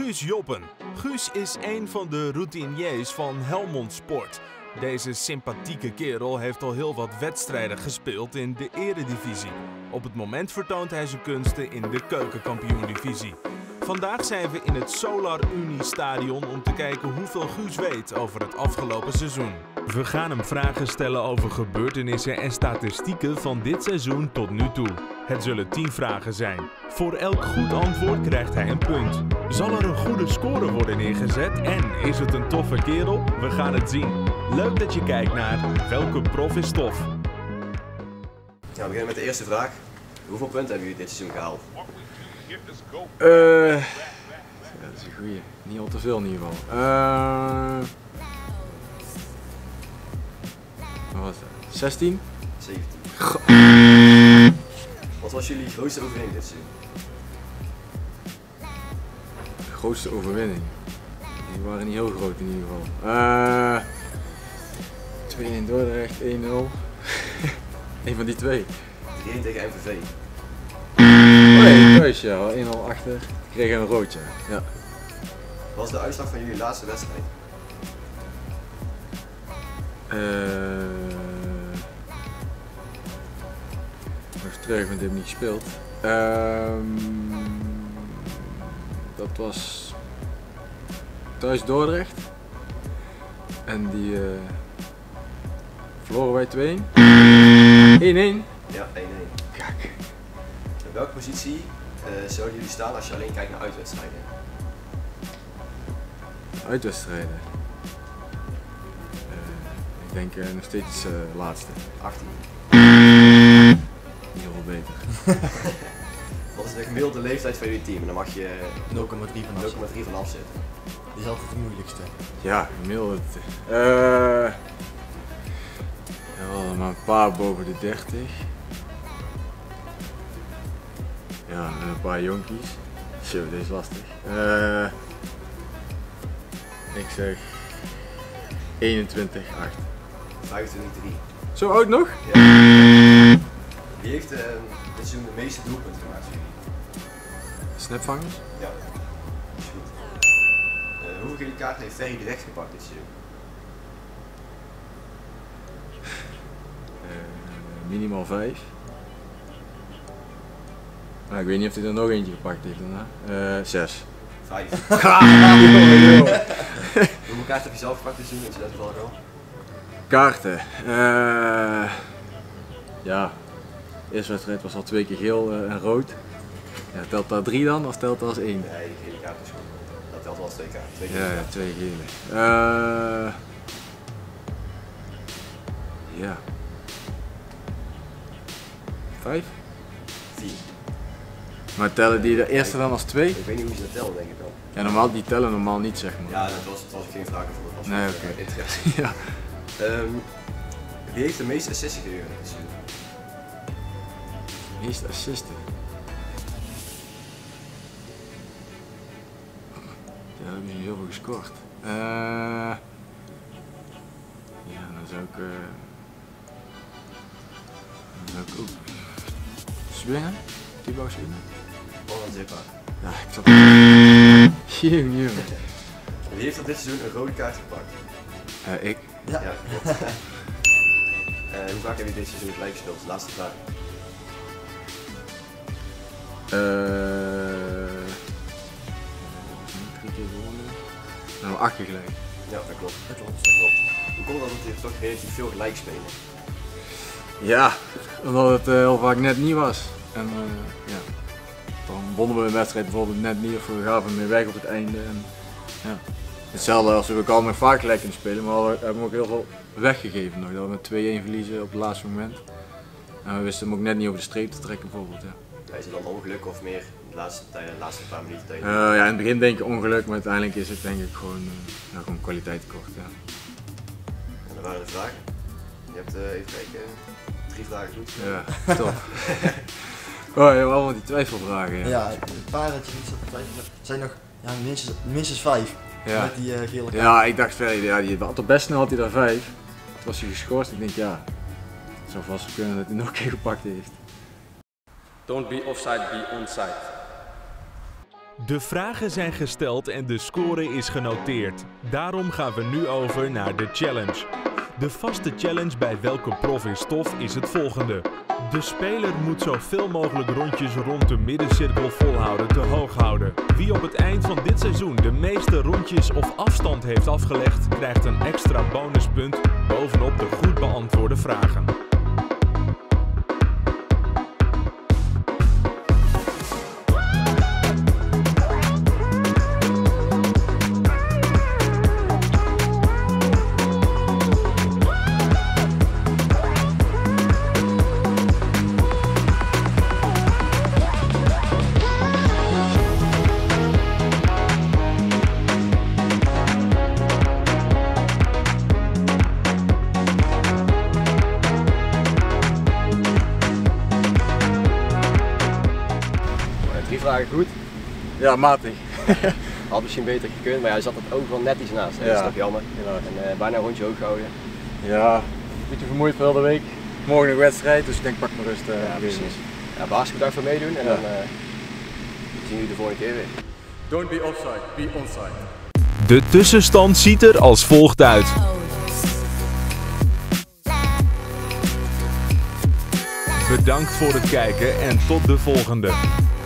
Guus Joppen. Guus is een van de routiniers van Helmond Sport. Deze sympathieke kerel heeft al heel wat wedstrijden gespeeld in de eredivisie. Op het moment vertoont hij zijn kunsten in de keukenkampioen-divisie. Vandaag zijn we in het Solar Unie Stadion om te kijken hoeveel Guus weet over het afgelopen seizoen. We gaan hem vragen stellen over gebeurtenissen en statistieken van dit seizoen tot nu toe. Het zullen 10 vragen zijn. Voor elk goed antwoord krijgt hij een punt. Zal er een goede score worden neergezet en is het een toffe kerel? We gaan het zien. Leuk dat je kijkt naar Welke Prof is Tof? Ja, we beginnen met de eerste vraag. Hoeveel punten hebben jullie dit seizoen gehaald? Ja, dat is een goeie. Niet al te veel in ieder geval. Wat was dat? 16? 17. Wat was jullie grootste overwinning dit seizoen? De grootste overwinning. Die waren niet heel groot in ieder geval. 2-1 Dordrecht, 1-0. Een van die twee. 3-1 tegen MVV. Oh nee, thuis ja, 1-0 achter. Ik kreeg een roodje. Ja. Wat was de uitslag van jullie laatste wedstrijd? Even terug, want ik heb niet gespeeld. Dat was thuis Dordrecht. En die verloren wij 2-1. 1-1. Ja, 1-1. Kijk. In welke positie zouden jullie staan als je alleen kijkt naar uitwedstrijden? Uitwedstrijden. Ik denk nog steeds laatste. 18. Heel veel beter. Wat is de gemiddelde leeftijd van jullie team? En dan mag je 0,3 van 0,3 van afzetten. Die is altijd het moeilijkste. Ja, gemiddeld. Ja, maar een paar boven de 30. Ja, en een paar jonkies. Zo, dit is lastig. Ik zeg 21, 8. 25-3. Zo oud nog? Ja. Wie heeft dit seizoen de meeste doelpunten gemaakt voor jullie? Snapvangers? Ja, dat is goed. Hoeveel gele kaarten heeft Ferry direct gepakt dit seizoen? Minimaal 5. Nou, ik weet niet of hij er nog eentje gepakt heeft daarna. 6. 5. Hoeveel kaarten heb je zelf gepakt dit seizoen? Weet je dat toevallig al? Kaarten. Ja, de eerste wedstrijd was al 2 keer geel en rood. Ja, telt dat 3 dan of telt dat als 1? Nee, de gele kaart is goed. Dat telt wel als 2 kaarten. 2 Ja, ja, 2 gele. Ja. 5? 4. Maar tellen die de eerste dan als 2? Ik weet niet hoe ze dat tellen, denk ik wel. Ja, normaal, die tellen normaal niet, zeg maar. Ja, dat was geen vraag voor. Dat was Nee, voor oké. interesse. Ja. Wie heeft de meeste assists gegeven dit seizoen? Meeste assisten. Ja, heb je heel veel gescoord. Ja, dan zou ik ook Swingen? Thibaut Swingen? Roland Zippa. Ja, ik zat Jongen. Wie heeft er dit seizoen een rode kaart gepakt? Ik. Ja, klopt. Hoe vaak heb je dit seizoen gelijk gespeeld? Laatste vraag. 3 keer gewonnen. Nou, 8 keer gelijk. Ja, dat klopt. Dat klopt. Dat klopt. Hoe komt dat er toch relatief veel gelijk spelen? Ja, omdat het heel vaak net niet was. En ja, dan wonnen we een wedstrijd bijvoorbeeld net niet of we gaven meer weg op het einde. En, ja. Hetzelfde als we ook al met vaak gelijk kunnen spelen, maar we hebben ook heel veel weggegeven nog. Dat we met 2-1 verliezen op het laatste moment. En we wisten hem ook net niet over de streep te trekken bijvoorbeeld. Ja. Is het dan ongeluk of meer de laatste paar minuten tegen? Ja, in het begin denk ik ongeluk, maar uiteindelijk is het denk ik gewoon, gewoon kwaliteit tekort. Ja. En dat waren de vragen. Je hebt even kijken, 3 vragen goed. Ja, top. Oh, je hebt allemaal die twijfelvragen. Ja. Ja, een paar dat je niet zat te twijfelen. Er zijn nog ja, minstens 5 Ja. met die gele kaart. Ja, ik dacht verder, ja, die had er best snel had hij er 5. Toen was hij geschorst. Ik denk ja, het zou vast kunnen dat hij nog een keer gepakt heeft. Don't be offside, be onside. De vragen zijn gesteld en de score is genoteerd. Daarom gaan we nu over naar de challenge. De vaste challenge bij welke prof in stof is het volgende. De speler moet zoveel mogelijk rondjes rond de middencirkel volhouden te hoog houden. Wie op het eind van dit seizoen de meeste rondjes of afstand heeft afgelegd, krijgt een extra bonuspunt bovenop de goed beantwoorde vragen. Drie vragen goed. Ja, matig. Had misschien beter gekund, maar hij zat het ook wel net iets naast. Ja. Dat is toch jammer. Ja. En bijna een rondje hoog gehouden. Ja, een beetje vermoeid voor de week. Morgen een wedstrijd, dus ik denk pak maar rust. Ja, precies. Ja, hartstikke bedankt voor meedoen en Ja. dan zien jullie de volgende keer weer. Don't be offside, be onside. De tussenstand ziet er als volgt uit. Bedankt voor het kijken en tot de volgende.